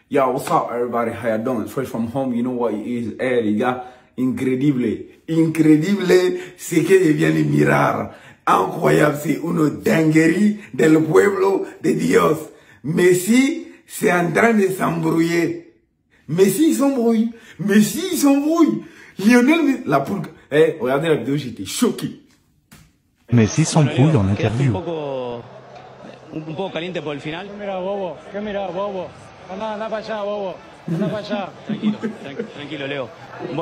Yo, what's up, everybody? How you doing? Fresh from home, you know what it is. Eh, les gars, increíble. Increíble, c'est que viene mirar. Incroyable, c'est une dinguerie del pueblo de Dios. Messi, c'est en train de s'embrouiller. Messi, il s'embrouille. Messi, il s'embrouille. Lionel, la poule. Eh, regardez la vidéo, j'étais choqué. Messi s'embrouille en interview. Un poco caliente por el final. ¿Qué mira, bobo? Anda para allá, bobo. Anda para allá. Tranquilo, Leo. Bueno.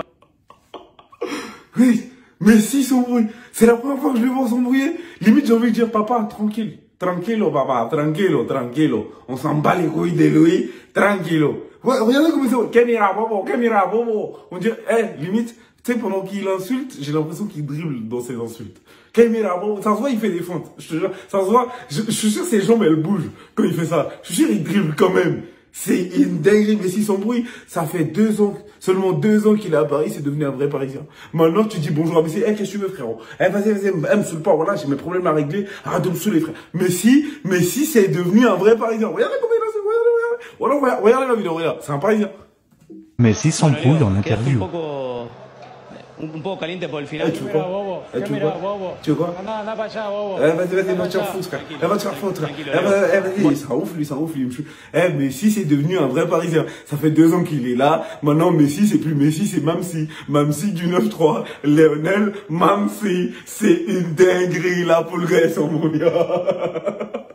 Oui, Messi s'embrouille. C'est la première fois que je le vois s'embrouiller. Limite, j'ai envie de dire, papa, tranquille. Tranquilo, papa, tranquilo, tranquilo. On s'en bat les couilles de lui. Tranquilo. Ouais, regardez comme ça. Camera, bobo. On dirait, limite, tu sais, pendant qu'il insulte, j'ai l'impression qu'il dribble dans ses insultes. Camera, bobo. Ça se voit, il fait des feintes. Je te jure, ça se voit. Je suis sûr que ses jambes, elles bougent quand il fait ça. Je suis sûr, il dribble quand même. C'est une dinguerie, Messi s'embrouille. Ça fait 2 ans, seulement 2 ans qu'il est à Paris, c'est devenu un vrai Parisien. Maintenant, tu dis bonjour à Messi. Qu'est-ce que tu veux, frérot? Vas-y, me saoule pas, voilà, j'ai mes problèmes à régler. Arrête de me saouler, frère. Messi, c'est devenu un vrai Parisien. Regardez comment il est, regardez la vidéo, regarde. C'est un Parisien. Messi s'embrouille en interview. Un poco caliente por el final. Tu veux quoi? Tu veux quoi? Anda para allá, bobo. Vas-y, va te faire foutre, frère. Va te faire foutre. Vas-y, ça ouf, lui. Messi, c'est devenu un vrai Parisien. Ça fait 2 ans qu'il est là. Maintenant, Messi, c'est plus Messi, c'est Mamsi. Mamsi du 9-3. Lionel, Mamsi. C'est une dinguerie, là, pour le gars, son mondial.